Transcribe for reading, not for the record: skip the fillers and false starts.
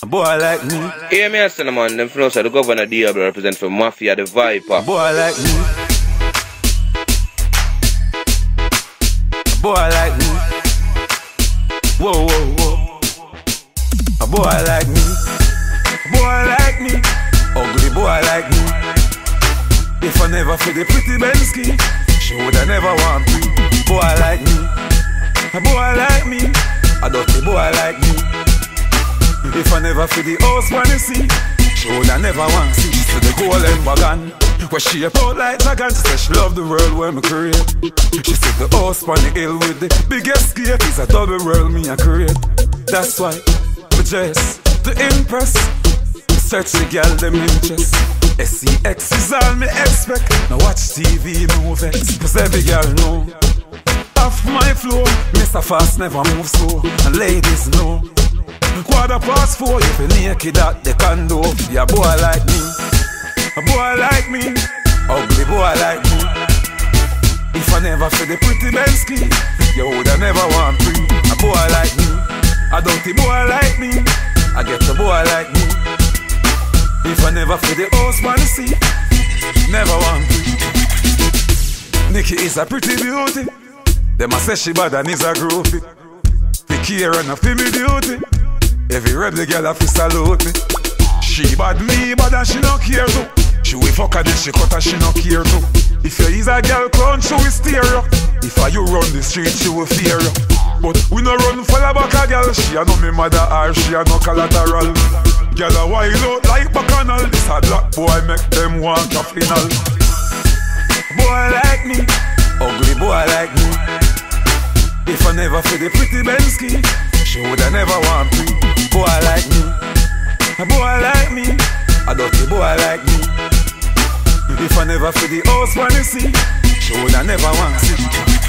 A boy like me. Hear me, man. Them from outside the governor Diablo represent for Mafia the Viper. A boy like me. A boy like me. Whoa, whoa, whoa. A boy like me. A boy like me. Ugly boy like me. If I never feel the pretty Bensky, she woulda never want me. Boy like me. A boy like me. A dirty boy like me. If I never feel the house when you see, she woulda never want see. She the golden wagon, where she out like dragon. She said she love the world where me create. She said the house on the hill with the biggest gate is a double world me a create. That's why me dress to impress. Search the girl them interest. SEX is all me expect. Now watch TV movies, cause every girl know off my floor, Mr. Fast never move slow. And ladies know 4:15, if you naked at the condo. Yeah, boy like me. A boy like me. Ugly boy like me. If I never feel the pretty Bensky, you woulda never want me. A boy like me. A dirty boy like me. I get a boy like me. If I never feel the house man see, never want me. Nikki is a pretty beauty. Them a say she bad and is a groupie. Fi care and a fi me duty. Every rebel girl a fi salute me. She bad, me bad and she no care too. She will fuck her then she cut her, she no care too. If you is a girl clown, she will steer you. If you run the street, she will fear you. But we no run for the back a girl. She a no me mother or she a no collateral. Girl a wild out like bacchanal. This a black boy make them want a final. Boy like me, ugly boy like me. If I never feel the pretty Bensky, she woulda never want me. Boy like me, a boy like me, a dirty boy like me. If I never feel the house when you see, she woulda never want see.